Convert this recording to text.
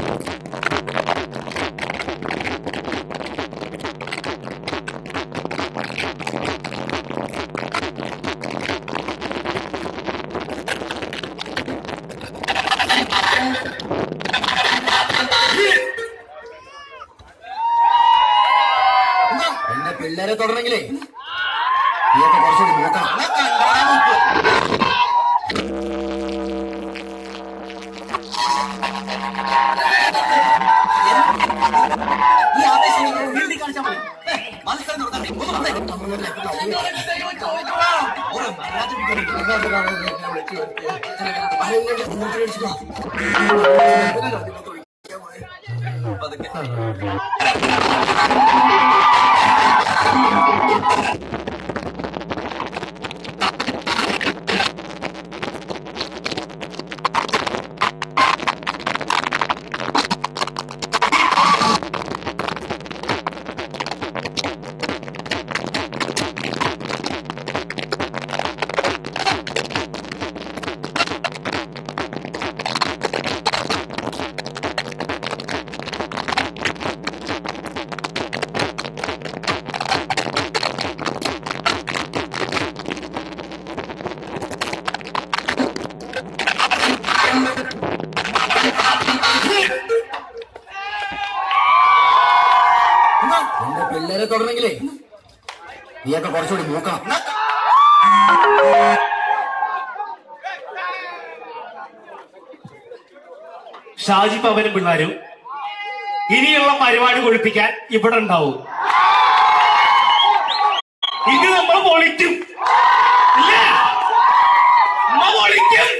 എന്റെ പിള്ളേരെ തുടരണെങ്കിലേ നീയൊക്കെ കുറച്ചുകൂടി നോക്കണം. ഈ ആവേശം വീട്ടിൽ കാണിച്ചാൽ മതി. മത്സരം നടത്താൻ എന്റെ പിള്ളേരെ തുടരണെങ്കിലേ നീയൊക്കെ കുറച്ചുകൂടി നോക്കണം. ഷാജി പവനും പിള്ളേരും ഇനിയുള്ള പരിപാടി കൊഴിപ്പിക്കാൻ ഇവിടെ ഉണ്ടാവും. ഇത് നമ്മൾ പൊളിക്കും. പൊളിക്കും.